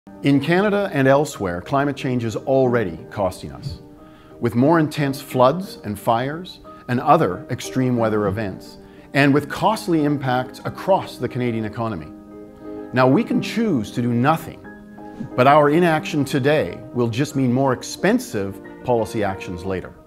In Canada and elsewhere, climate change is already costing us, with more intense floods and fires and other extreme weather events, and with costly impacts across the Canadian economy. Now, we can choose to do nothing, but our inaction today will just mean more expensive policy actions later.